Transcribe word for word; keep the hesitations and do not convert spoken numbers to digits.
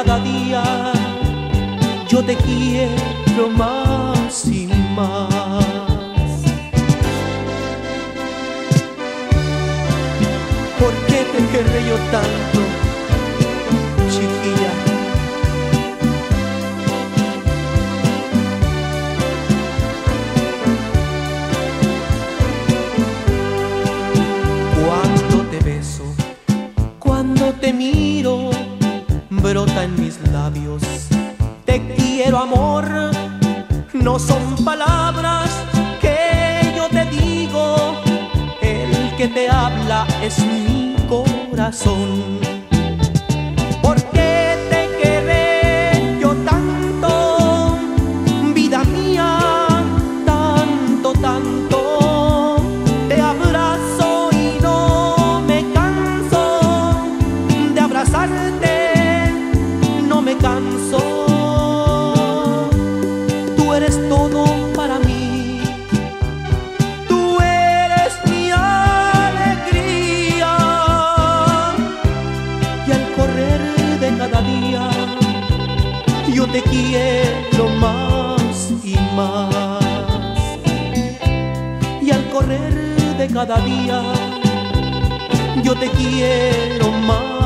cada día yo te quiero más y más. ¿Por qué te querré yo tanto, chiquilla? Cuando te beso, cuando te miro, brota en mis labios: te quiero, amor. No son palabras que yo te digo, el que te habla es mi corazón. ¿Por qué te querré yo tanto, vida mía? Tanto, tanto. Te abrazo y no me canso de abrazarte, no me canso. Tú eres todo para mí, tú eres mi alegría, y al correr de cada día yo te quiero más y más. Y al correr de cada día yo te quiero más